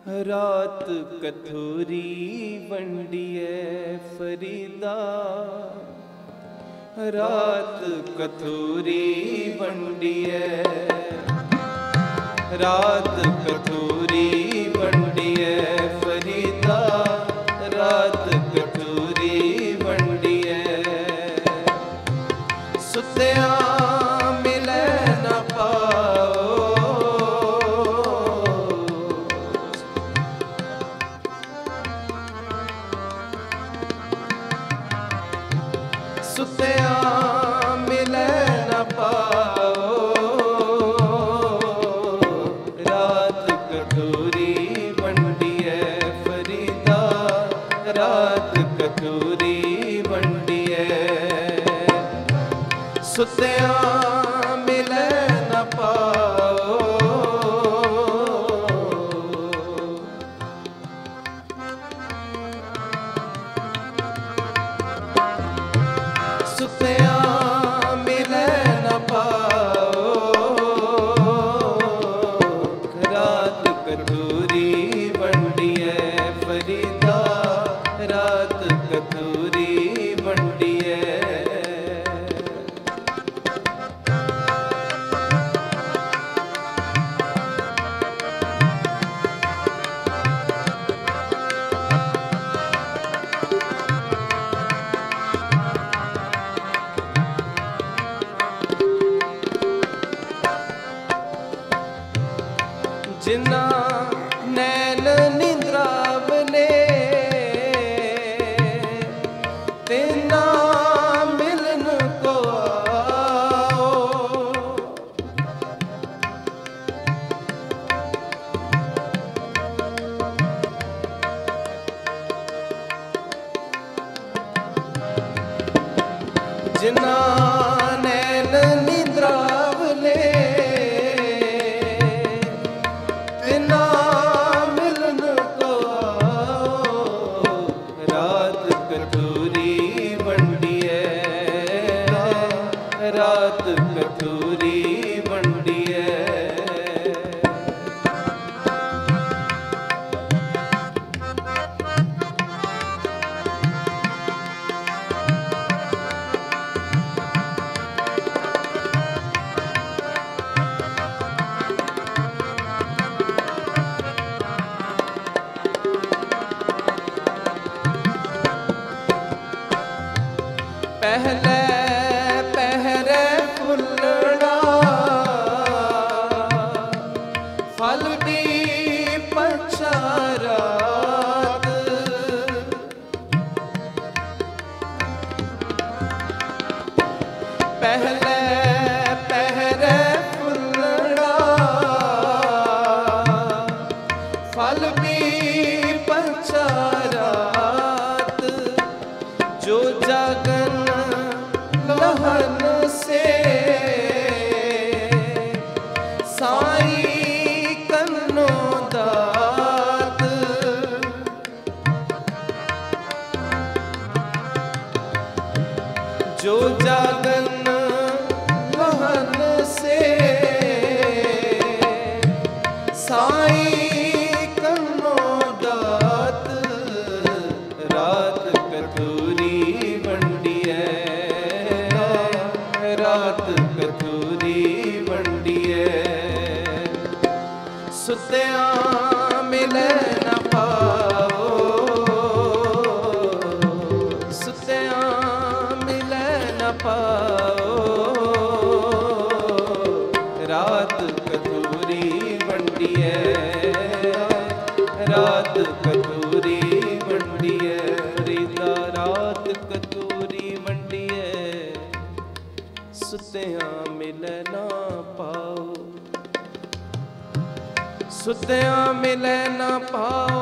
रात कथोरी वंडिए फरीदा, रात कथोरी वंडिए, रात कथोरी वंडिए फरीदा, रात कथोरी वंडिए। सुत्या मिले न पाओ, सुत्या मिले न पाओ, रात कटोरी वंडिए फरीदा, रात कटोरी वंडिए। सुत्या मिले न पाओ, सुत्या मिले न पाओ, रात कटोरी वंडिए फरीदा, रात कटोरी वंडिए। जिन्ना नैन निद्रावले, तेना मिलन को आओ। जिन्ना नैन निद्रावले, तेना मिलन को आओ। रात कटोरी वंडिए, रात कटोरी वंडिए। पहले पहरे फुलड़ा, फल भी पछारात। पहले पहरे फुलड़ा, फल भी पछारात। जो जागन लहन से साई कन्नो दात। जो जागन लहन से साई कन्नो दात। रात कटोरी वंडिए, रात कटोरी वंडिए। सुत्या मिले न पाओ, सुत्या मिले न पाओ, रात कटोरी वंडिए, रात कटोरी वंडिए फरीदा, रात कटोरी वंडिए। सुत्या मिले न पाओ, सुत्या मिले न पाओ।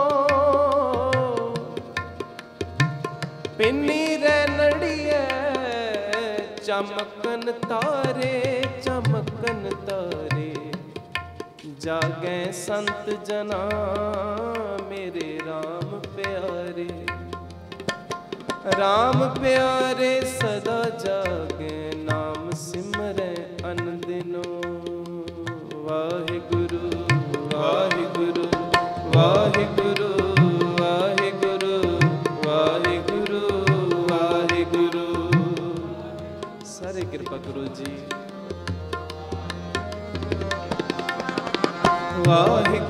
पिन्नी रैनड़िए चमकन तारे, चमकन तारे। जागे संत जना मेरे राम प्यारे, राम प्यारे सदा जागे। नाम सिमरै अनदिनो, वाहिगुरु वाहिगुरु वाहिगुरु।